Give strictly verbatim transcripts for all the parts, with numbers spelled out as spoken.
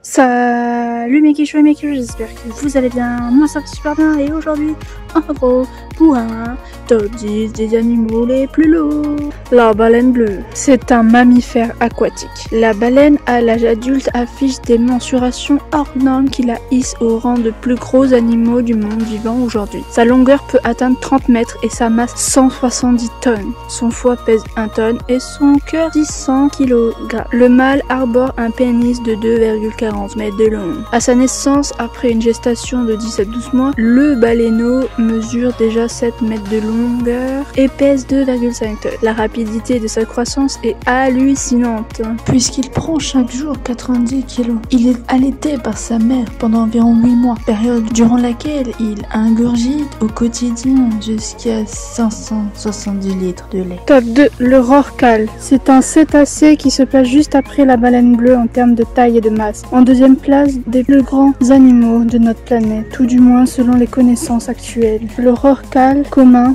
Salut mes kichous et mes kichous, j'espère que vous allez bien, moi ça va super bien et aujourd'hui en gros pour un top dix des animaux les plus lourds. La baleine bleue, c'est un mammifère aquatique. La baleine à l'âge adulte affiche des mensurations hors normes qui la hissent au rang de plus gros animaux du monde vivant aujourd'hui. Sa longueur peut atteindre trente mètres et sa masse cent soixante-dix tonnes. Son foie pèse un tonne et son cœur six cents kilogrammes. Le mâle arbore un pénis de deux virgule quarante mètres de long. À sa naissance, après une gestation de dix à douze mois, le baleineau mesure déjà sept mètres de longueur et pèse deux virgule cinq tonnes. La rapidité de sa croissance est hallucinante, puisqu'il prend chaque jour quatre-vingt-dix kilos. Il est allaité par sa mère pendant environ huit mois, période durant laquelle il ingurgite au quotidien jusqu'à cinq cent soixante-dix litres de lait. Top deux. Le rorqual. C'est un cétacé qui se place juste après la baleine bleue en termes de taille et de masse. En deuxième place des plus grands animaux de notre planète, tout du moins selon les connaissances actuelles. Le rorqual commun,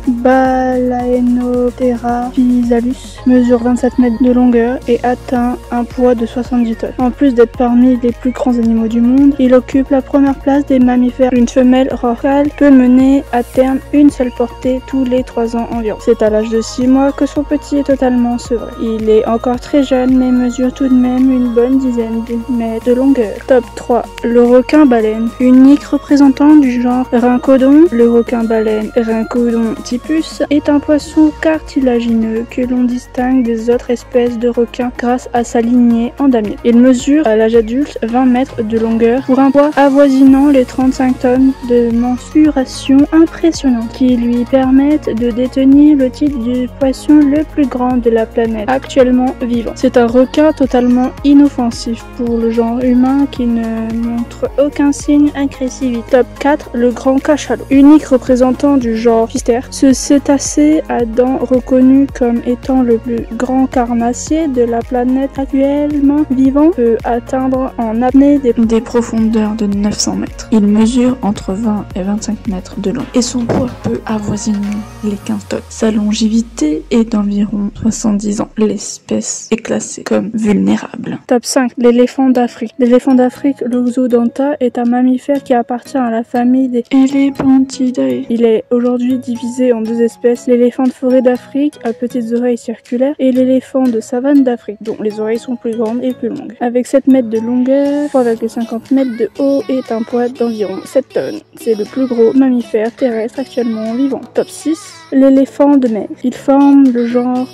Balaenoptera physalus, mesure vingt-sept mètres de longueur et atteint un poids de soixante-dix tonnes. En plus d'être parmi les plus grands animaux du monde, il occupe la première place des mammifères. Une femelle rorqual peut mener à terme une seule portée tous les trois ans environ. C'est à l'âge de six mois que son petit est totalement sevré. Il est encore très jeune mais mesure tout de même une bonne dizaine de mètres de longueur. Top trois. Le requin-baleine. Unique représentant du genre Rhincodon, le requin-baleine Rhincodon typus est un poisson cartilagineux que l'on distingue des autres espèces de requins grâce à sa lignée en damier. Il mesure à l'âge adulte vingt mètres de longueur pour un poids avoisinant les trente-cinq tonnes de mensuration impressionnante qui lui permettent de détenir le titre du poisson le plus grand de la planète actuellement vivant. C'est un requin totalement inoffensif pour le genre humain qui ne montre aucun signe agressivité. Top quatre. Le grand cachalot. Unique représentant du genre Physter, ce cétacé à dents reconnu comme étant le plus grand carnassier de la planète actuellement vivant peut atteindre en apnée des, des profondeurs de neuf cents mètres. Il mesure entre vingt et vingt-cinq mètres de long et son poids peut avoisiner les quinze tonnes. Sa longévité est d'environ soixante-dix ans. L'espèce est classée comme vulnérable. Top cinq. L'éléphant d'Afrique. L'éléphant d'Afrique, l'Oxodonta, est un mammifère qui appartient à la famille des Elephantidae. Il est aujourd'hui divisé en deux espèces, l'éléphant de forêt d'Afrique à petites oreilles circulaires et l'éléphant de savane d'Afrique, dont les oreilles sont plus grandes et plus longues. Avec sept mètres de longueur, trois virgule cinquante mètres de haut et un poids d'environ sept tonnes. C'est le plus gros mammifère terrestre actuellement vivant. Top six. L'éléphant de mer. Il forme le genre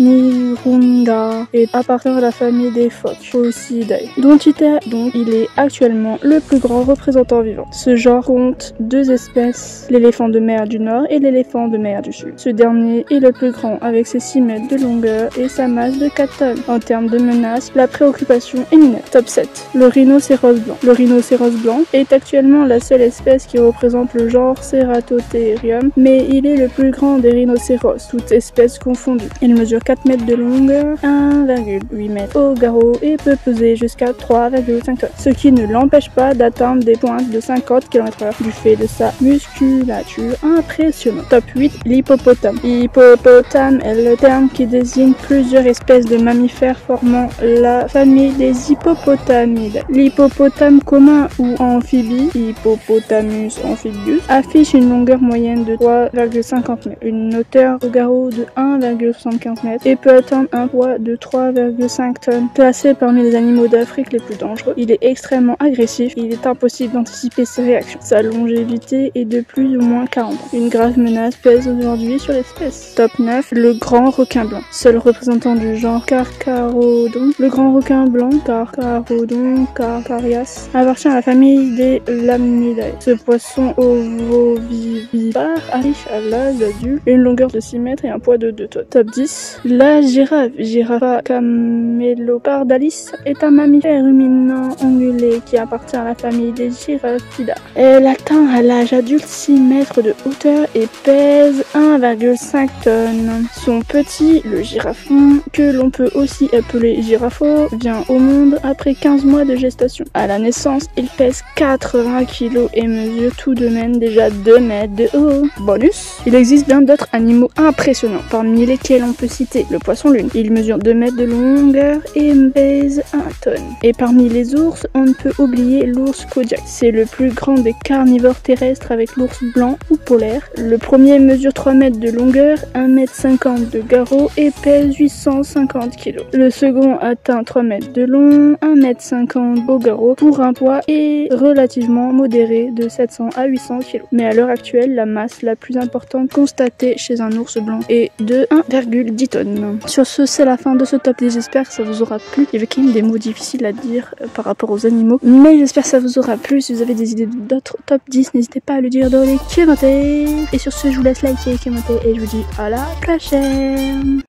Nirunga et appartient à la famille des phoques, Phocidae, dont il est, donc il est actuellement le plus grand représentant vivant. Ce genre compte deux espèces, l'éléphant de mer du nord et l'éléphant de mer du sud. Ce dernier est le plus grand avec ses six mètres de longueur et sa masse de quatre tonnes. En termes de menaces, la préoccupation est mineure. Top sept. Le rhinocéros blanc. Le rhinocéros blanc est actuellement la seule espèce qui représente le genre Ceratotherium, mais il est le plus grand des rhinocéros, toutes espèces confondues. Il mesure quatre mètres de longueur, un virgule huit mètres au garrot et peut peser jusqu'à trois virgule cinq tonnes, ce qui ne l'empêche pas d'atteindre des pointes de cinquante kilomètres heure du fait de sa musculature impressionnante. Top huit. L'hippopotame. Hippopotame est le terme qui désigne plusieurs espèces de mammifères formant la famille des hippopotamides. L'hippopotame commun ou amphibie, Hippopotamus amphibius, affiche une longueur moyenne de trois virgule cinquante mètres, une hauteur au garrot de un virgule soixante-quinze mètres et peut atteindre un poids de trois virgule cinq tonnes. Classé parmi les animaux d'Afrique les plus dangereux, il est extrêmement agressif et il est impossible d'anticiper ses réactions. Sa longévité est de plus ou moins quarante ans. Une grave menace pèse aujourd'hui sur l'espèce. Top neuf. Le grand requin blanc. Seul représentant du genre Carcharodon, le grand requin blanc, Carcharodon carcharias, appartient à la famille des Lamnidae. Ce poisson ovovivipare affiche à l'âge adulte une longueur de six mètres et un poids de deux tonnes. Top dix. La girafe. Giraffa camelopardalis est un mammifère ruminant ongulé qui appartient à la famille des Giraffidae. Elle atteint à l'âge adulte six mètres de hauteur et pèse un virgule cinq tonnes. Son petit, le girafon, que l'on peut aussi appeler girafo, vient au monde après quinze mois de gestation. À la naissance, il pèse quatre-vingts kilos et mesure tout de même déjà deux mètres de haut. Bonus, il existe bien d'autres animaux impressionnants, parmi lesquels on peut citer le poisson lune. Il mesure deux mètres de longueur et pèse un tonne. Et parmi les ours, on ne peut peut oublier l'ours Kodiak. C'est le plus grand des carnivores terrestres avec l'ours blanc ou polaire. Le premier mesure trois mètres de longueur, un mètre cinquante de garrot et pèse huit cent cinquante kilos. Le second atteint trois mètres de long, un mètre cinquante au garrot pour un poids et relativement modéré de sept cents à huit cents kilos. Mais à l'heure actuelle, la masse la plus importante constatée chez un ours blanc est de un virgule dix tonnes. Sur ce, c'est la fin de ce top dix. J'espère que ça vous aura plu. Il y avait quand même des mots difficiles à dire euh, par rapport aux animaux, mais j'espère que ça vous aura plu. Si vous avez des idées d'autres top dix, n'hésitez pas à le dire dans les commentaires. Et sur ce, je vous laisse liker et commenter et je vous dis à la prochaine.